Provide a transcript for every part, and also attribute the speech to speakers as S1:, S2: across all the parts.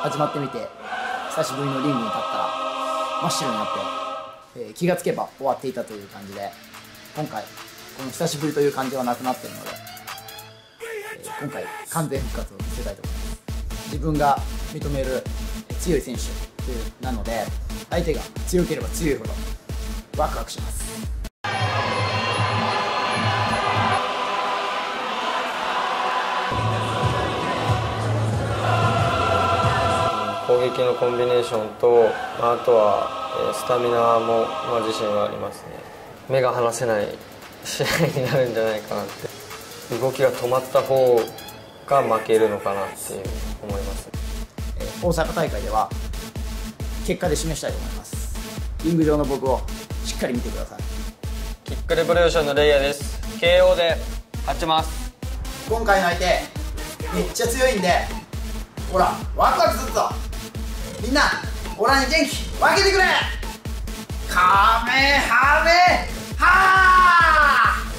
S1: 始まってみて久しぶりのリングに立ったら真っ白になって、気がつけば終わっていたという感じで、今回この久しぶりという感じはなくなっているので、今回完全復活を見せたいと思います。自分が認める強い選手なので、相手が強ければ強いほどワクワクします。
S2: 攻撃のコンビネーションと、あとはスタミナも、自信はありますね。目が離せない試合になるんじゃないかなって。動きが止まった方が負けるのかなっていう思います。
S1: 大阪大会では結果で示したいと思います。リング上の僕をしっかり見てください。
S2: キックレボリューションのレイヤーです。 KO で勝ちます。
S1: 今回の相手めっちゃ強いんで、ほらワクワクするぞ。みんなオラに元気分けてくれ。カメハメハー。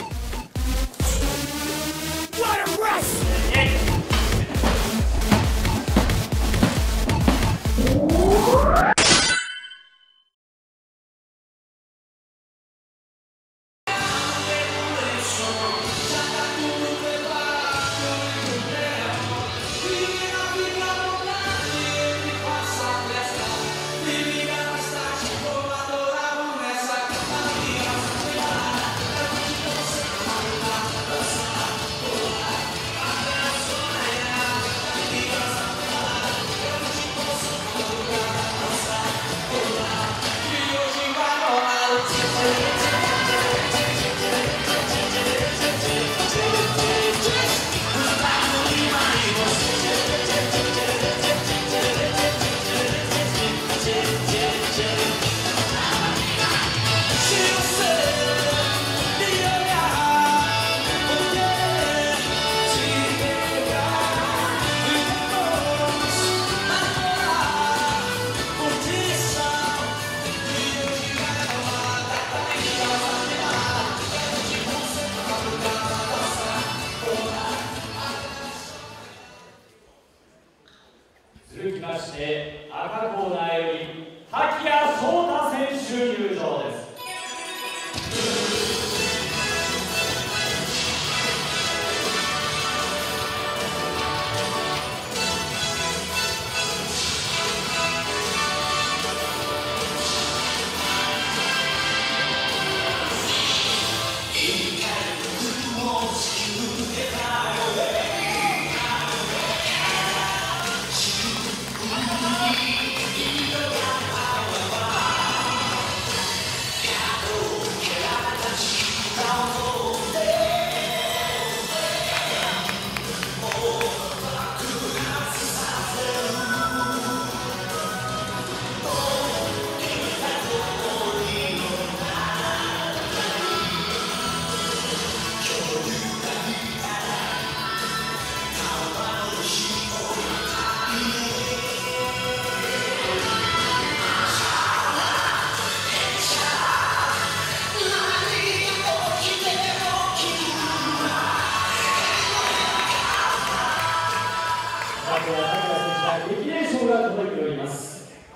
S3: 続きまして赤コーナーより滝谷壮太選手入場です。激励賞が届いております。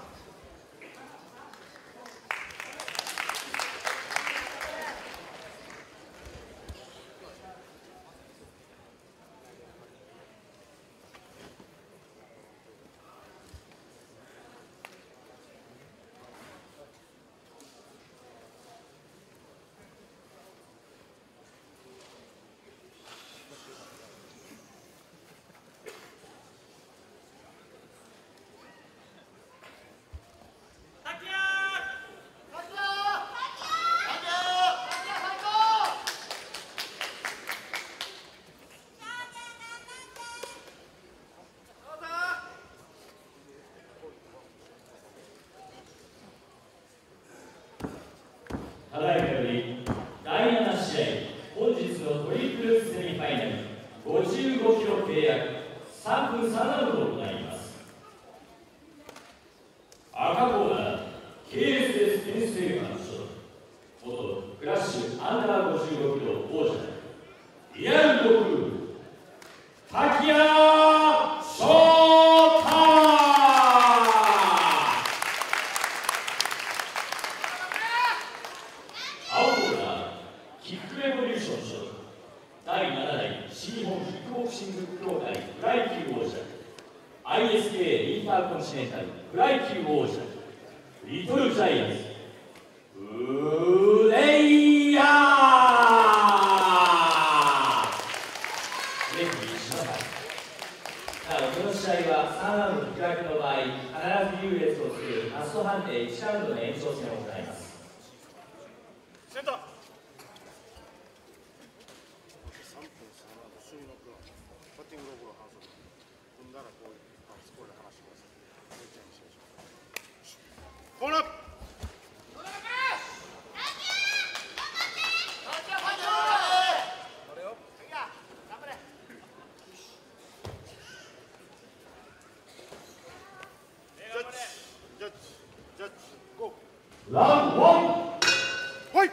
S3: ただいまより第7試合、本日のトリプルセミファイナル55キロ契約3分3ラウンドを行います。赤コーナー KSS テニスセーカーの所属、元クラッシュアンダー55キロ王者リアルドクルー滝谷翔太。 コンチネンタルフライ級王者リトルジャイアンツプレイヤーレフリー島田。この試合は3ラウンド引き分けの場合必ず優劣をつけるラスト判定1ラウンドの延長戦を行います。
S4: センターコーナー
S3: ラウンド1。
S4: はい。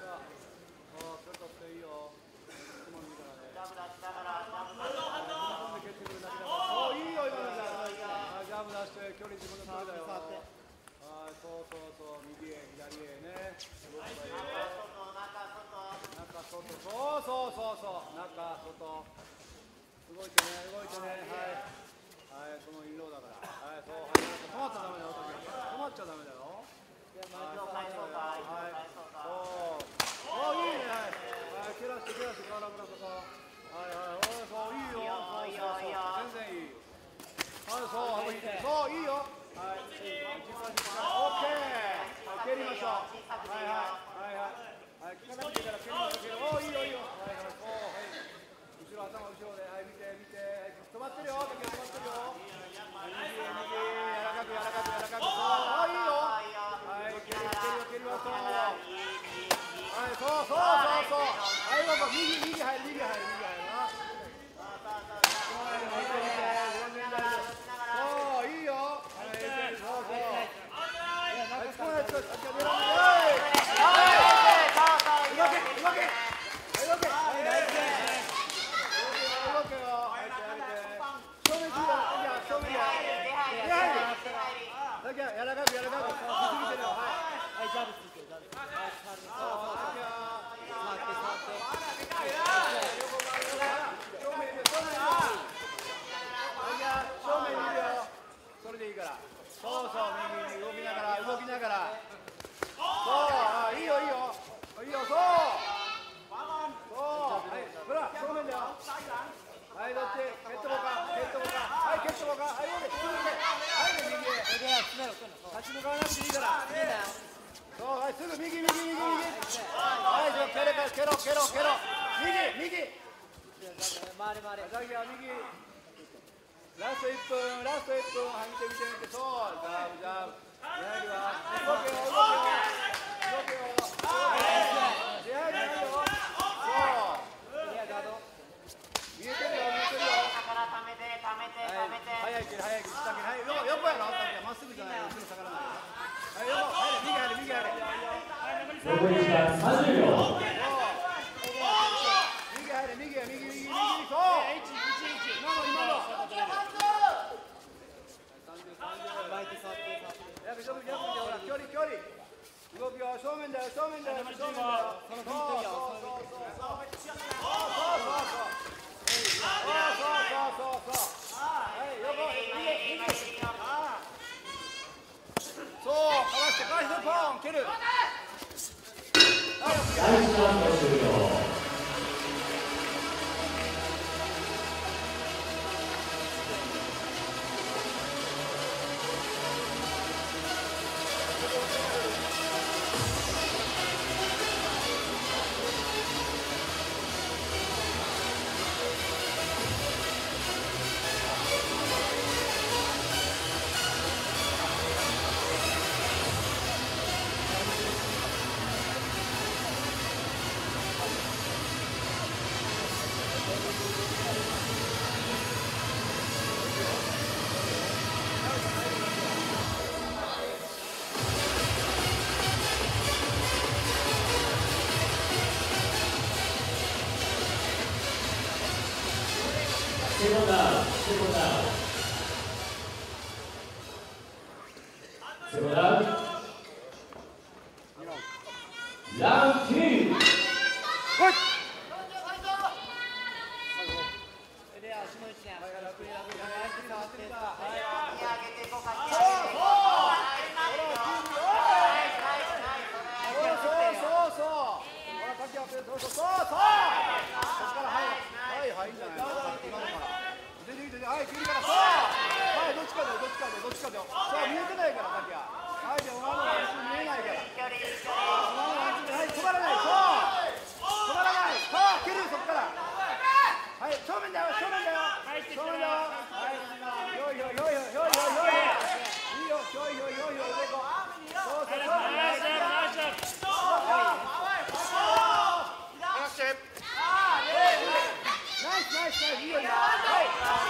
S3: 残り時間30秒。第1ラウンド終了。
S5: 足の位置ね。 そうそうそうそう。そっからはいはいいいんじゃないの。今のから出てきてはい切りからそうはいどっちかだよどっちかだよどっちかだよそう見えてないからさっきははいじゃあお前のワンツー見えないからお前のワンツーはい止まらないそう止まらないそう切るそっからはい正面だよ正面だよ正面だよはいよいよいよいよいよいよいいよよいよいよいよ上行こうそうそうそうナイスナイスいいよ今はい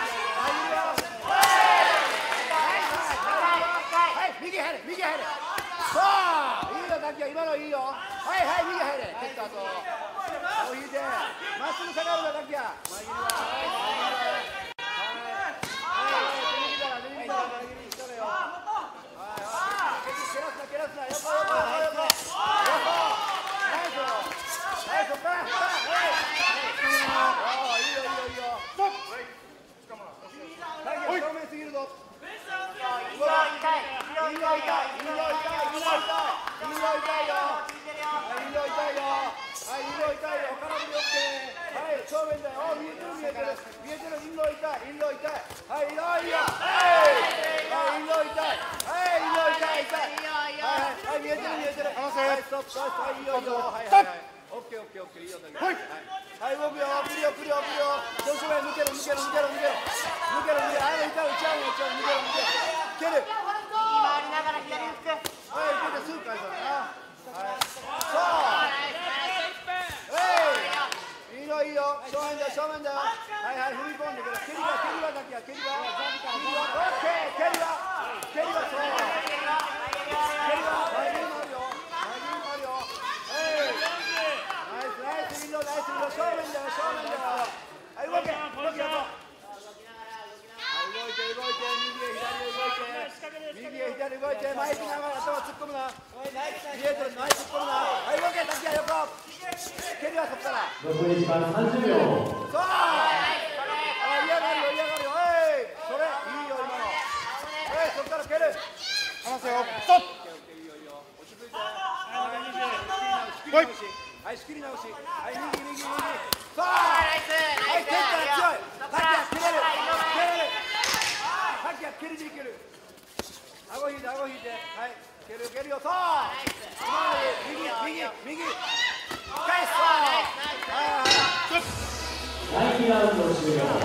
S5: 右入れ右入れそういいよタキヤ今のいいよはいはい右入れ蹴った後そう引いてまっすぐ下がるなタキヤ前切りは蹴らすな横ナイスそっからいいよタキヤ正面すぎるぞ正面だよはいはい踏み込んでくる蹴りはだけや蹴りはオッケー蹴りはそう蹴りは前にもあるよナイス正面だよはい動け動いて右へ左動いて前行きながら頭突っ込むな見えてる前突っ込むなはい動けタキヤ横蹴りはそっから
S3: 残り時間30秒。
S5: そう嫌がるよそれいいよ今のそっから蹴る離せよストップ落ち着いてはい仕切り直しはい右そうはい蹴ったら強いタキヤ蹴れるタキヤ蹴りでいける顎引いてはい蹴るよそう右返す
S3: 第2ラウンド終了。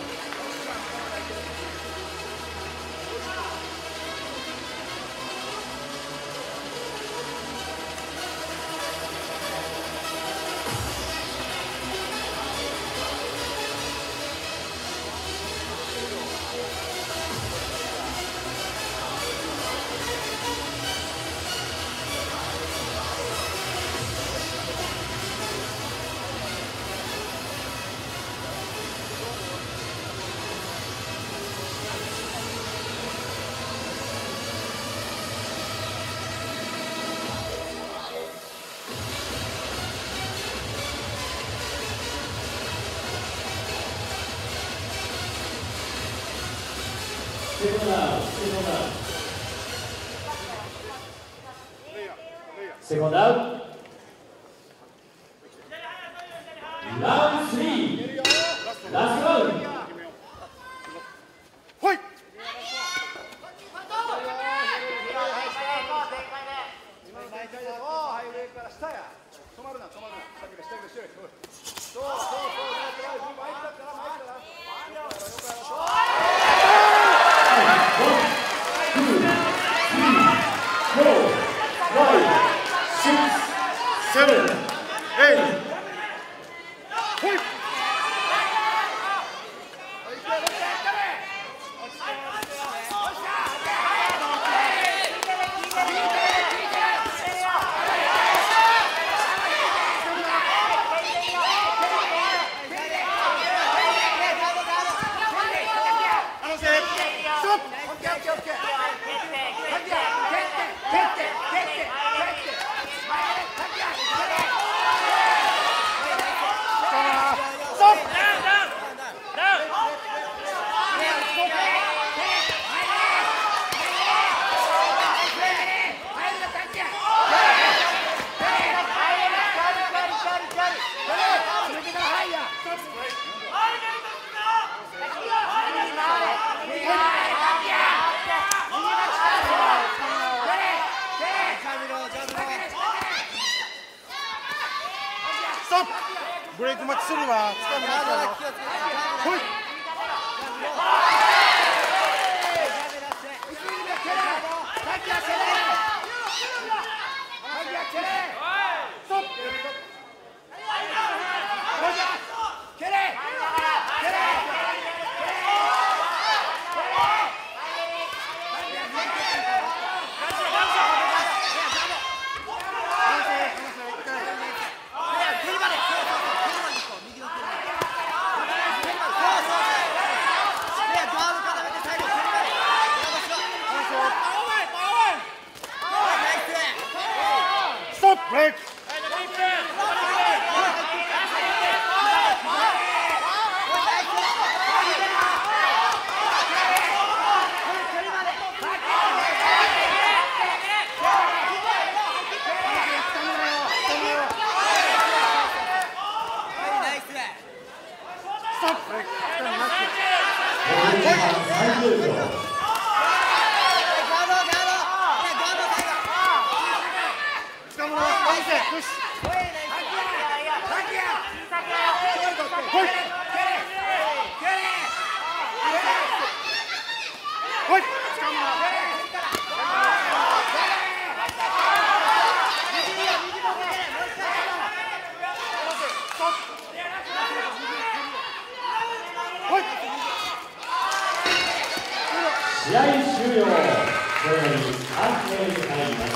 S3: セコンドダウン。ラウンド3、ラストラウンド。
S5: ほいはい上から下や止まるな下下そう前
S4: ブレイク待ちするわ。つかみなさいよ。ほい。ブレイク。
S3: 試合終了。これより判定に入ります。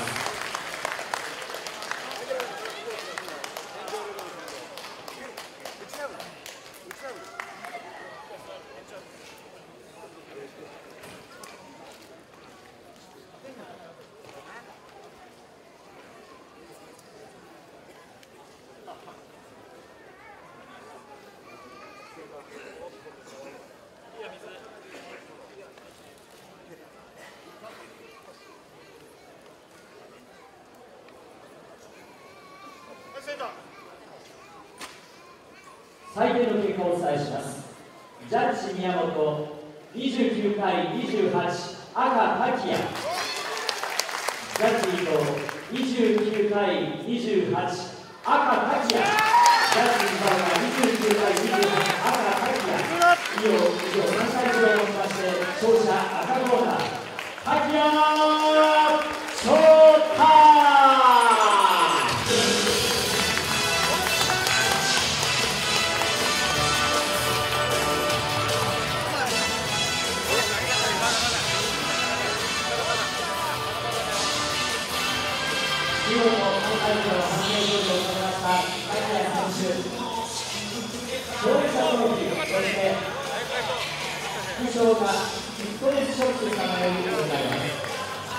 S3: 採点の結果をお伝えします。ジャッジ宮本29対28赤滝谷、ジャッジ伊藤29対28赤滝谷、ジャッジ伊沢が29対28赤滝谷、以上3対0をもちまして勝者赤コーナー滝谷翔太。見事、今回の判定勝利を収めました滝谷選手、勝利者トロフィー、そして副賞がフィットネスショップ様よりございます。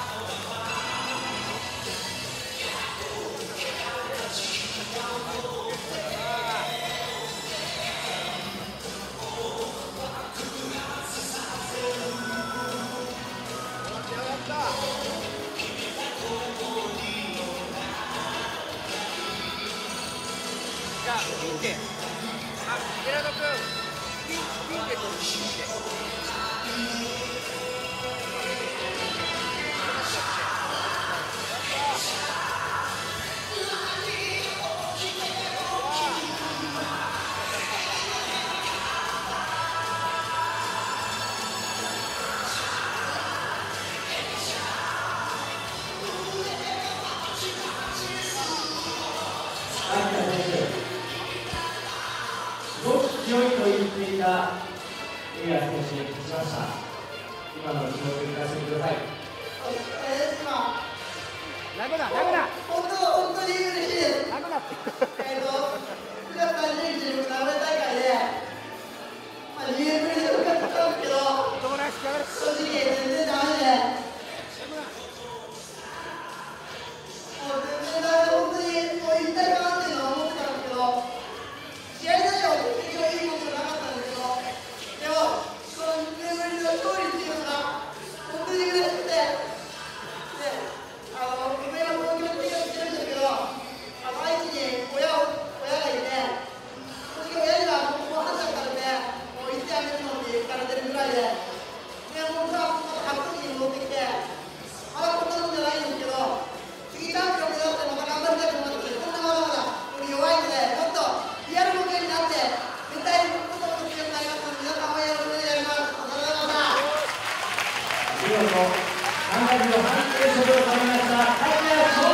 S5: 寺田君、ピンで取るピンで。
S3: 強いと言っていた江川選手に勝ちました。今の気持ちを聞かせてください。
S5: 楽だ。
S6: 本当に嬉しいです。
S5: 楽だって。
S6: 9月30日の名古屋大会で、2年ぶりで受かったんですけど、正直全然ダメで、全然本当に引退かなっていうのは思ってたんですけど、試合内容は結局いいことなかったんですけど、でも、この2年ぶりの勝利っていうのが、本当に嬉しくて、梅が東京に来てるんですけど、愛知に親がいて、正直親にはもう20歳からね、もう行ってあげるのって言われてるぐらいで、本当はまた格闘技に戻ってきて、まだこんなもんじゃないんですけど、次チャンピオン目指してまた頑張りたいと思って、そんなまだまだ弱いので、もっとリアルボケ
S3: 見事3回の判定処分を取りました。